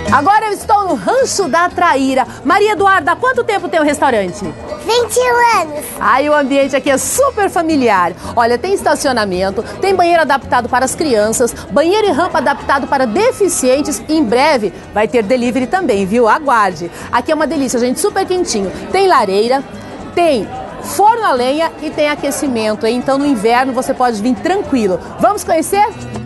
Agora eu estou no Rancho da Traíra. Maria Eduarda, há quanto tempo tem o restaurante? 21 anos. Ai, o ambiente aqui é super familiar. Olha, tem estacionamento, tem banheiro adaptado para as crianças, banheiro e rampa adaptado para deficientes. E em breve vai ter delivery também, viu? Aguarde. Aqui é uma delícia, gente, super quentinho. Tem lareira, tem forno a lenha e tem aquecimento, hein? Então no inverno você pode vir tranquilo. Vamos conhecer?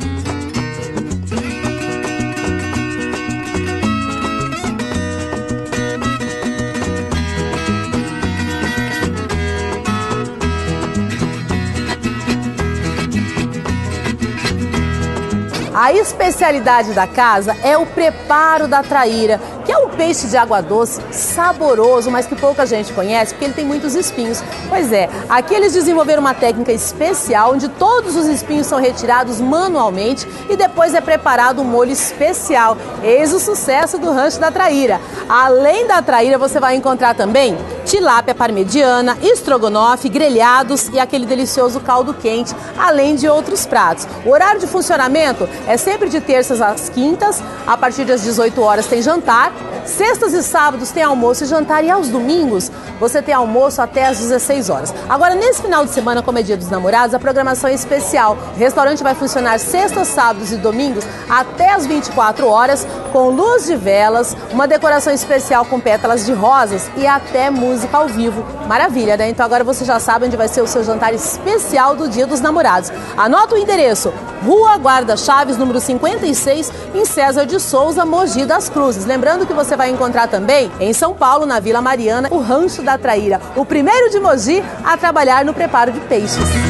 A especialidade da casa é o preparo da traíra, que é um peixe de água doce, saboroso, mas que pouca gente conhece porque ele tem muitos espinhos. Pois é, aqui eles desenvolveram uma técnica especial onde todos os espinhos são retirados manualmente e depois é preparado um molho especial. Eis o sucesso do Rancho da Traíra. Além da traíra, você vai encontrar também tilápia parmegiana, estrogonofe, grelhados e aquele delicioso caldo quente, além de outros pratos. O horário de funcionamento é sempre de terças às quintas, a partir das 18 horas tem jantar, sextas e sábados tem almoço e jantar e aos domingos você tem almoço até às 16 horas. Agora, nesse final de semana, como é Dia dos Namorados, a programação é especial. O restaurante vai funcionar sextas, sábados e domingos até às 24 horas, com luz de velas, uma decoração especial com pétalas de rosas e até música ao vivo. Maravilha, né? Então agora você já sabe onde vai ser o seu jantar especial do Dia dos Namorados. Anota o endereço: Rua Guarda Chaves, número 56, em César de Souza, Mogi das Cruzes. Lembrando que você vai encontrar também em São Paulo, na Vila Mariana, o Rancho da Traíra, o primeiro de Mogi a trabalhar no preparo de peixes.